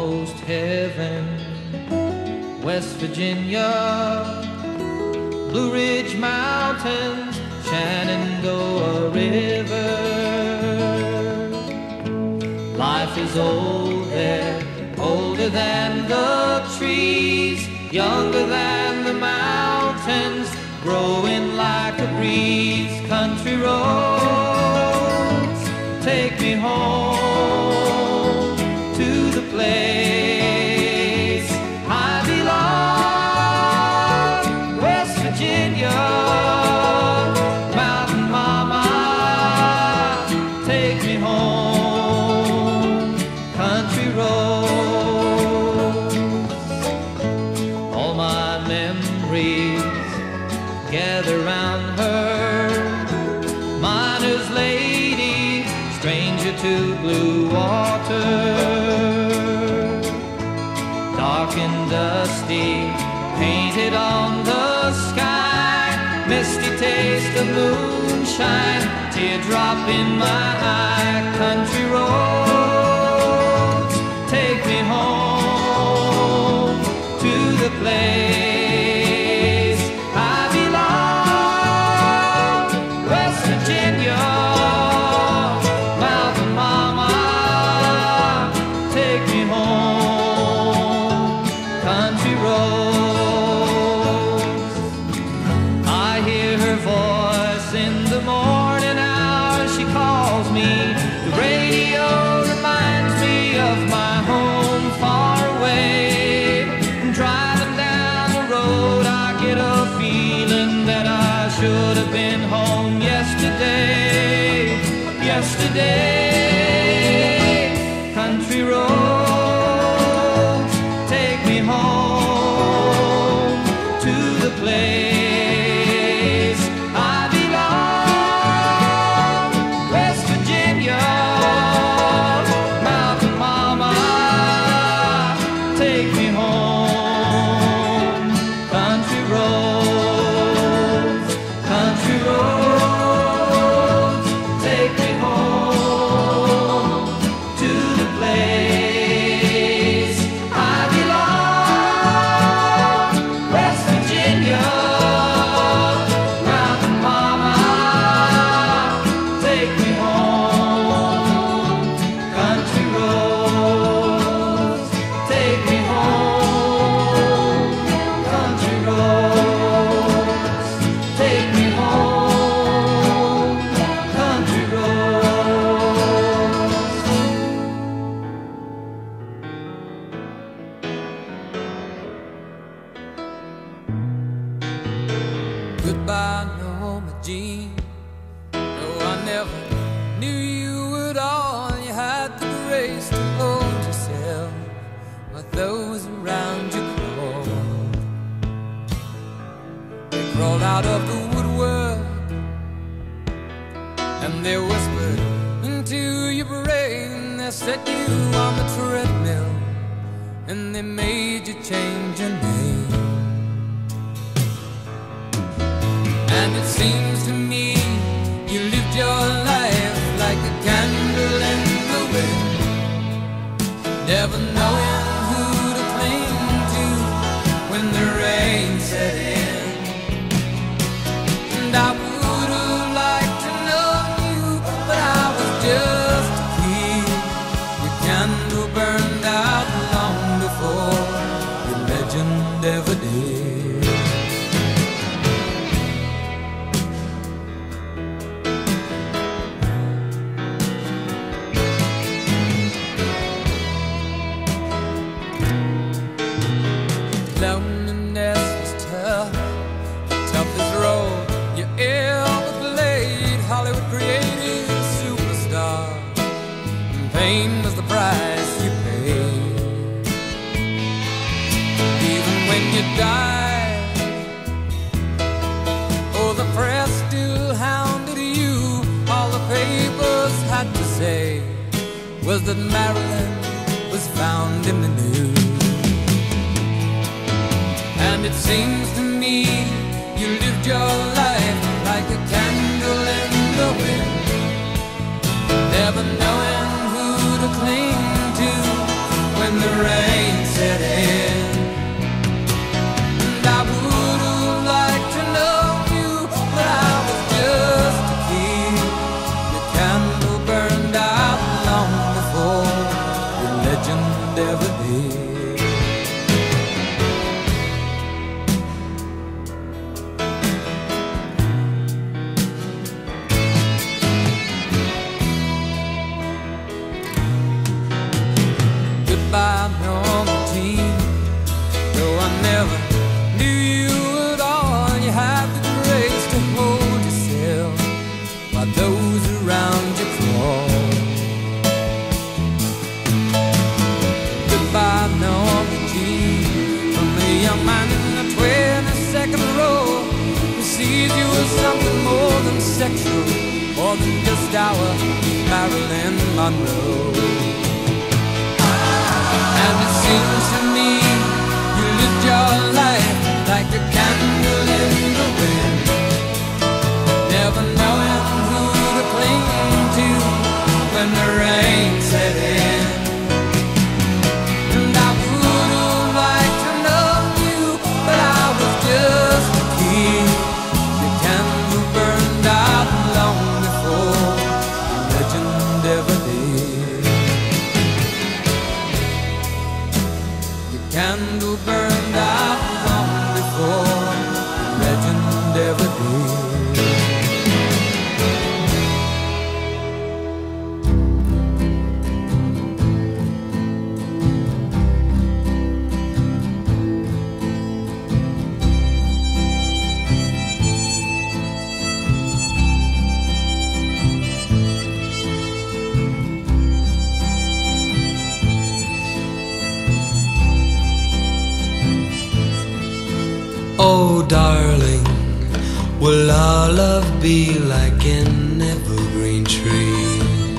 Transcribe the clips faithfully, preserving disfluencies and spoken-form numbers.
almost heaven. West Virginia, Blue Ridge Mountains, Shenandoah River. Life is old there, older than the trees, younger than the mountains, growing like a breeze. Country roads, take me home to the place I belong. West Virginia, mountain mama, take me home. Country roads, all my memories gather round her. Miner's lady, stranger to blue water. Dark and dusty, painted on the sky. Misty taste of moonshine, teardrop in my eye. Country roads, take me home to the place should have been home yesterday, yesterday. Country roads, take me home to the place I belong. West Virginia, mountain mama, take me home. Country roads, country roads, take me home to the place I belong. West Virginia, mountain mama, take me home. Country roads, take me home. Country roads, take me home. Country roads. Goodbye, Norma Jean. No, I never knew you at all. You had the grace to hold yourself while those around you crawled. They crawled out of the woodwork and they whispered into your brain. They set you on the treadmill and they made you change your name. And it seems to me you lived your life like a candle in the wind, never knowing who to cling to when the rain set in. And I would have liked to know you, but I was just a kid. Your candle burned out long before your legend ever did. Loneliness was tough, the toughest role you ever played. Hollywood created a superstar, and pain was the price you paid. Even when you died, oh, the press still hounded you. All the papers had to say was that Marilyn was found in the news. And it seems to me you lived your life like a candle in the wind, never knowing who to cling to when the rain our Marilyn Monroe. And it seems to me you lived your life like a candle in the wind, never knowing who to cling to when the rain set in. And I would have liked to know you, but I was just a kid. The candle burned out long before the legend ever did. The candle burned out long before the legend ever did. Oh darling, will our love be like an evergreen tree?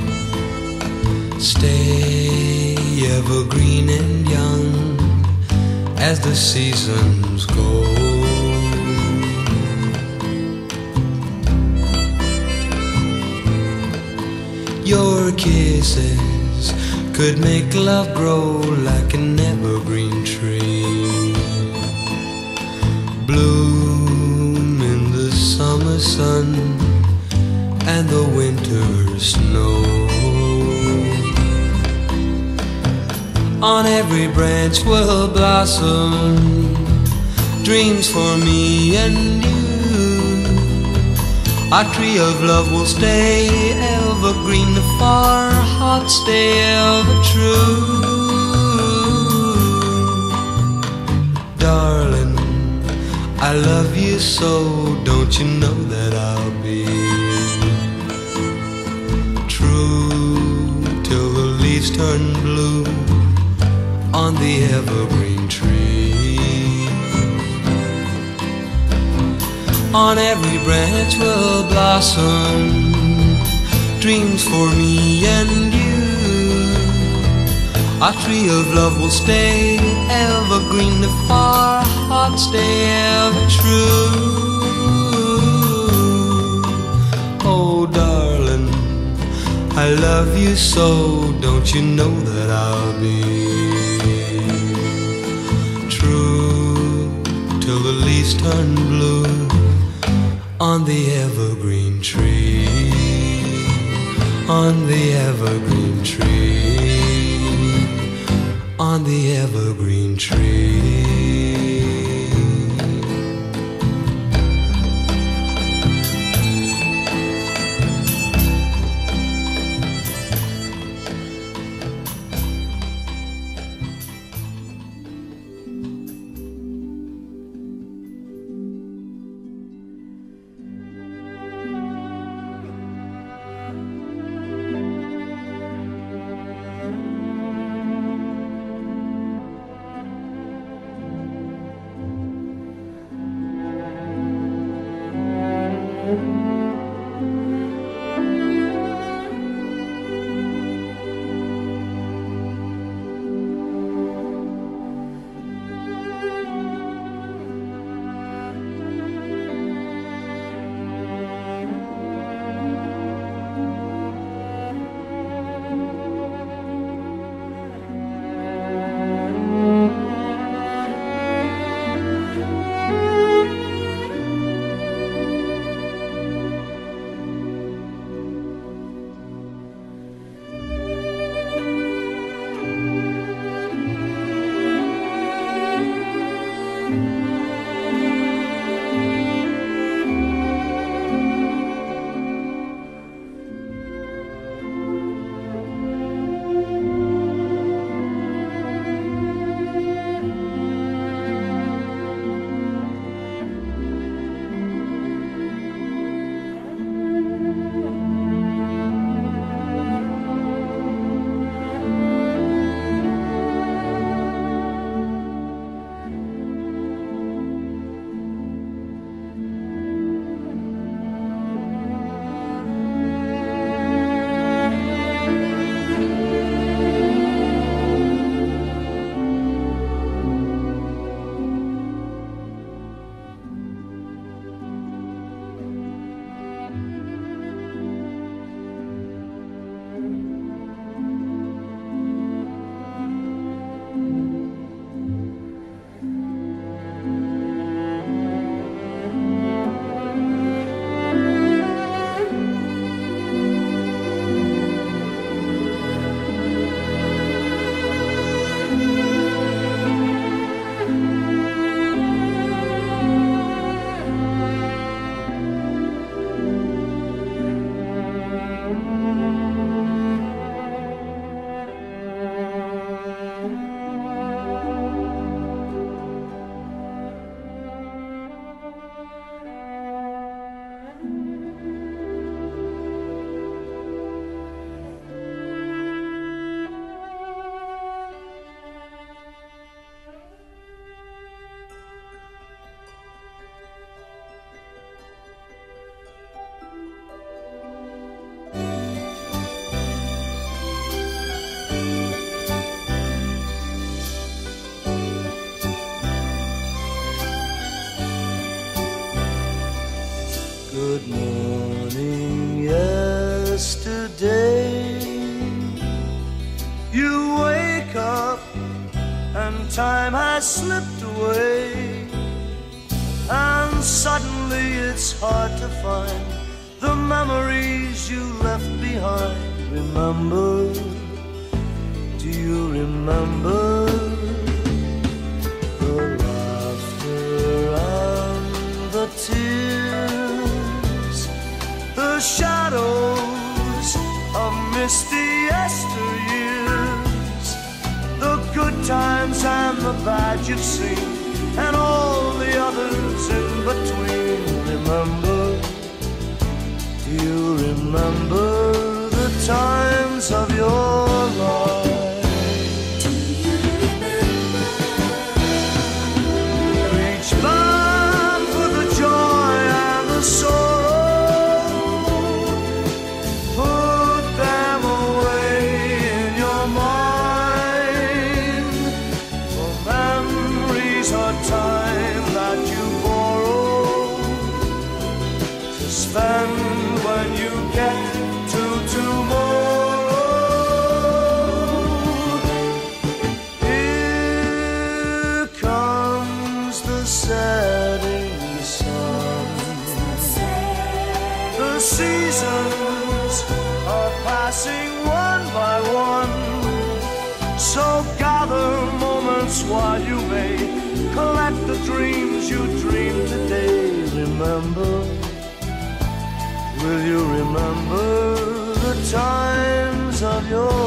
Stay evergreen and young as the seasons go. Your kisses could make love grow like an evergreen tree, bloom in the summer sun and the winter snow. On every branch will blossom dreams for me and you. Our tree of love will stay evergreen, the far heart stay ever true. Darling, I love you so, don't you know that I'll be true till the leaves turn blue on the evergreen tree. On every branch will blossom dreams for me and you. Our tree of love will stay evergreen, the far heart stay ever true. Oh darling, I love you so, don't you know that I'll be true till the leaves turn blue on the evergreen tree, on the evergreen tree, on the evergreen tree. time has slipped away, and suddenly it's hard to find the memories you left behind. Remember, do you remember the laughter and the tears, the shadows of misty yesteryears, the good times and the bad you've seen, and all the others in between? Remember, do you remember the times of your life? Do you remember? Reach back for the joy and the sorrow, put them away in your mind, for memories are time that you borrow to spend when you get to tomorrow. Here comes the setting sun. The seasons are passing one by one, so gather moments while you may collect the dreams you dreamed today. Remember, will you remember the times of your